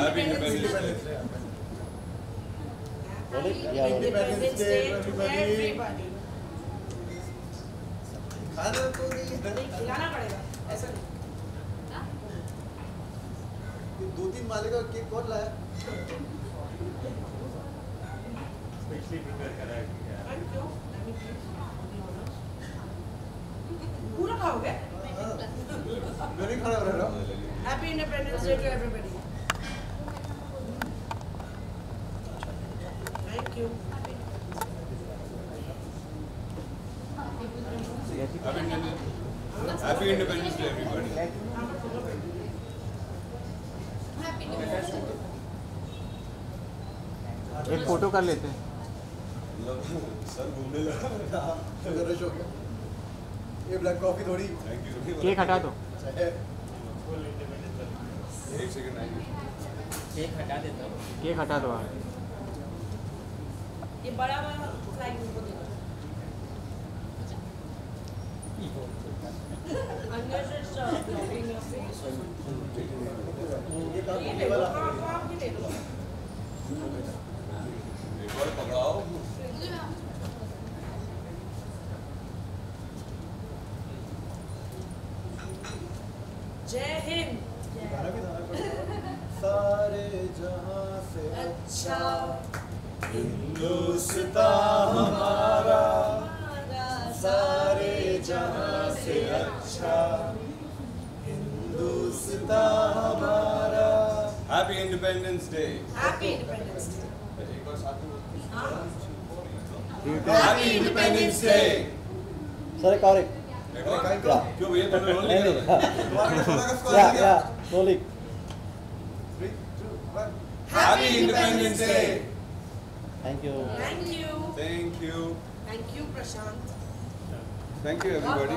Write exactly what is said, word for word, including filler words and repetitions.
Happy Independence Day. Independence Day to everybody. खाना तो नहीं खिलाना पड़ेगा ऐसा नहीं। दो तीन माले का केक कौन लाया? Specially prepare करा है क्या? पूरा खाओगे? मैं नहीं खा रहा हूँ। Happy Independence Day to everybody. Thank you. Happy Independence Happy Independence Day, everybody. एक फोटो कर लेते हैं। सर घूमने लगा। शुगर रश हो गया। ये ब्लैक कॉफी थोड़ी। Thank you. केक हटा दो। एक सेकंड आइए। केक हटा देता हूँ। केक हटा दो आप। ये बड़ा वाला फ्लाइट उनको दे दो। Unnecessary stuff, blocking your face or something. ये काम ये ये ले लो, वाला। आप आप भी ले लो। एक बार पकड़ाओ। जय हिंद। गाना भी था ना कोई? सारे जहां से अच्छा हिंदुस्तान हमारा सारे जहां से अच्छा हिंदुस्तान हमारा। Happy Independence Day. Happy Independence Day. एक बार साथ में। हाँ? Happy Independence Day. सर एक और एक देखो क्यों भैया तुमने रोल नहीं लिया? नहीं तुम्हारा सोना का स्कोर या आ गया। या rolling Three, two, one. Happy Independence Day. Thank you Thank you. Thank you. Thank you, Prashant. Thank you, everybody.